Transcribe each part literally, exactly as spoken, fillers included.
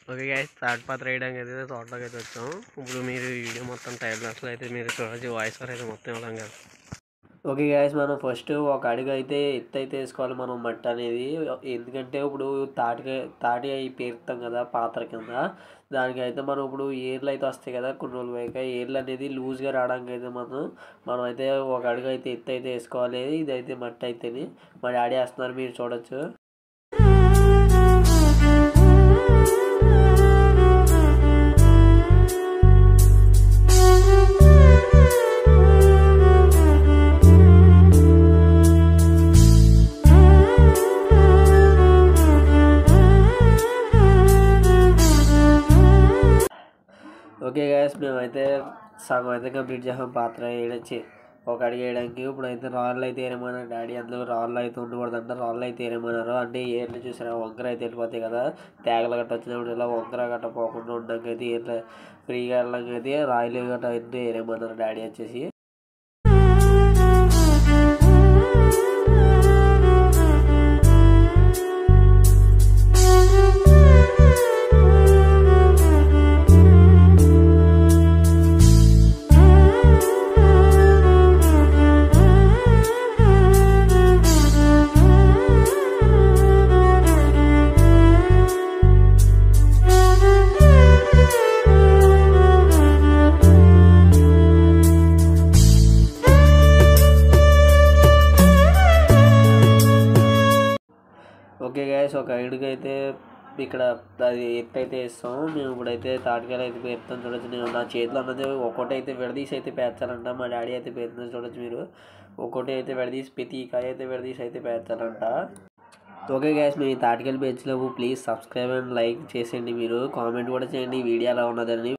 Okay guys, third పాత్ర వేయడానికి అయితే తోటలోకి అయితే వచ్చాం. ఇప్పుడు మీరు వీడియో మొత్తం టైం లాస్లో అయితే మీరు చూడవచ్చు. వాయిస్ ఓవర్ అయితే మొత్తం ఇవ్వడం కాదు. ఓకే గైస్, మనం ఫస్ట్ ఒక అడుగు అయితే ఎత్తు అయితే వేసుకోవాలి మనం మట్టి అనేది. ఎందుకంటే ఇప్పుడు తాటి తాటి అవి పేరుతాం కదా పాత్ర కింద, దానికి అయితే మనం ఇప్పుడు ఏర్లు అయితే వస్తాయి కదా కొన్ని రోజులు పోయాక, ఏర్లు అనేది లూజ్గా రావడానికి అయితే మనం మనం అయితే ఒక అడుగు అయితే ఎత్తు అయితే వేసుకోవాలి. ఇదైతే మట్టి అయితేని మా డాడీ వేస్తున్నారు, మీరు చూడొచ్చు. ఓకే గైస్, మేమైతే సగం అయితే కంప్లీట్ చేసాం పాత్ర వేయడానికి, ఒక అడిగి వేయడానికి. ఇప్పుడు అయితే రాళ్ళు అయితే ఏరేమన్నారు డాడీ. అందులో రాళ్ళు అయితే ఉండకూడదంట, రాళ్ళు అయితే ఏరేమన్నారు. అంటే ఏర్లు చూసారా వంకర అయితే వెళ్ళిపోతాయి కదా, తేగలు గట్ట వచ్చినప్పుడు ఇలా వంకర గట్ట పోకుండా ఉండడానికి అయితే ఏర్లు ఫ్రీగా వెళ్ళడానికి అయితే రాయలు గట్ట అయితే ఏరేమన్నారు డాడీ వచ్చేసి. ఓకే గైస్, ఒక ఐడుకి అయితే ఇక్కడ అది ఎత్తు అయితే వేస్తాం. మేము ఇప్పుడైతే తాటికాయలు అయితే పేరుతాం చూడొచ్చు. నేను నా చేతిలో అన్నది ఒక్కొక్కటి అయితే విడదీసి అయితే పేర్చాలంట. మా డాడీ అయితే పేరుతుంది చూడొచ్చు మీరు. ఒక్కొక్కటి అయితే విడదీసి ప్రతి కాయ అయితే విడదీసి అయితే పేర్చాలంట. ఓకే గైస్, మేము ఈ తాటికాయలు పేర్చలేవు. ప్లీజ్ సబ్స్క్రైబ్ అండ్ లైక్ చేసేయండి. మీరు కామెంట్ కూడా చేయండి ఈ వీడియో ఎలా ఉన్నదని.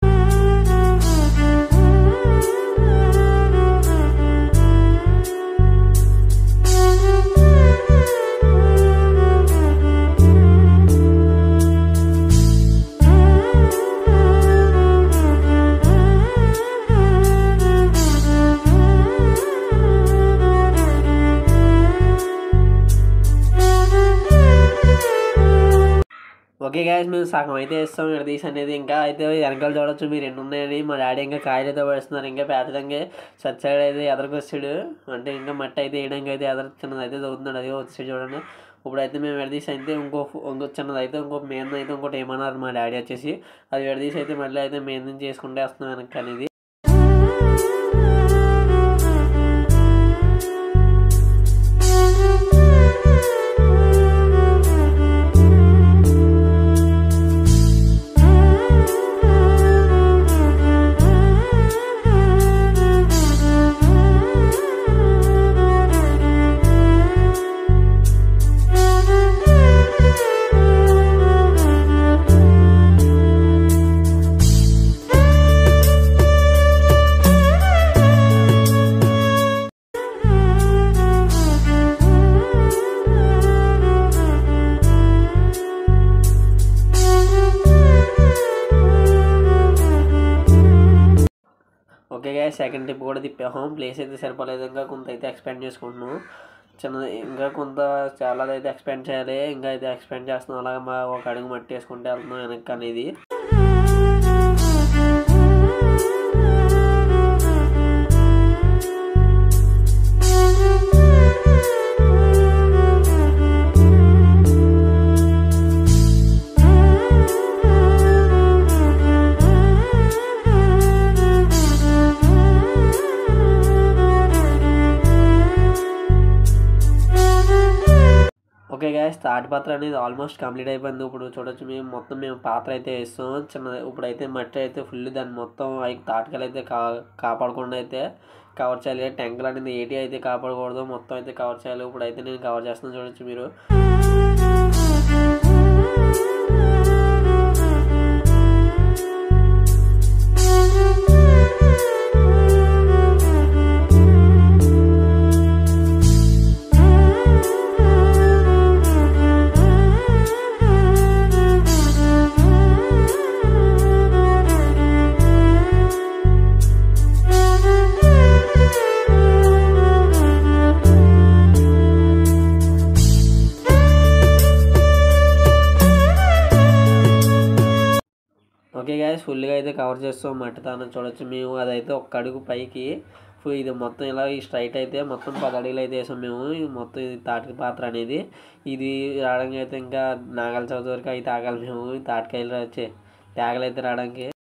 ఓకే గైస్, మేము సగం అయితే వేస్తాం విడదీసి అనేది. ఇంకా అయితే వెనకాల చూడొచ్చు మీరు ఎన్ని ఉన్నాయని. మా డాడీ ఇంకా కాయలు అయితే పడుతున్నారు. ఇంకా పేదడంగా సత్ సైడ్ అయితే ఎదరికొచ్చాడు, అంటే ఇంకా మట్టి అయితే వేయడానికి అయితే ఎదర చిన్నది అయితే చదువుతున్నాడు. అది వచ్చాడు చూడండి. ఇప్పుడైతే మేము విడదీసి అయితే ఇంకో ఇంకో చిన్నది అయితే ఇంకో మెయిన్ అయితే ఇంకోటి ఏమన్నారు మా డాడీ వచ్చేసి. అది విడదీసి అయితే మళ్ళీ అయితే మెయిన్ నుంచి చేసుకుంటే వస్తున్నాం వెనక్కి అనేది. ఓకే గైస్, సెకండ్ ట్రిప్ కూడా తిప్పాము. ప్లేస్ అయితే సరిపోలేదు, ఇంకా కొంత అయితే ఎక్స్పాండ్ చేసుకుంటున్నాం. చిన్నది ఇంకా కొంత చాలా అయితే ఎక్స్పాండ్ చేయాలి. ఇంకా అయితే ఎక్స్పాండ్ చేస్తున్నాం. అలాగే మా ఒక అడుగు మట్టి వేసుకుంటే వెళ్తున్నాం వెనక్కి అనేది. ఓకే గైస్, తాటి పాత్ర అనేది ఆల్మోస్ట్ కంప్లీట్ అయిపోయింది. ఇప్పుడు చూడొచ్చు మేము మొత్తం మేము పాత్ర అయితే వేస్తాం చిన్న. ఇప్పుడైతే మట్టి అయితే ఫుల్ దాన్ని మొత్తం అవి తాటికలు అయితే కా కాపాడకుండా అయితే కవర్ చేయాలి. ట్యాంకులు అనేది ఏటి అయితే కాపాడకూడదు, మొత్తం అయితే కవర్ చేయాలి. ఇప్పుడైతే నేను కవర్ చేస్తున్నాను చూడొచ్చు మీరు. ఓకే గాయస్, ఫుల్గా అయితే కవర్ చేస్తాం మట్టి తానం చూడొచ్చు మేము. అదైతే ఒక్క అడుగు పైకి ఇది మొత్తం ఇలా ఈ స్ట్రైట్ అయితే మొత్తం పది అడుగులు అయితే వేసాం మేము. మొత్తం ఇది తాటి పాత్ర అనేది ఇది రావడానికి అయితే ఇంకా నాగల చవితి వరకు అయితే ఆగాలి మేము. తాటికాయలు వచ్చే తేగలు అయితే రావడానికి.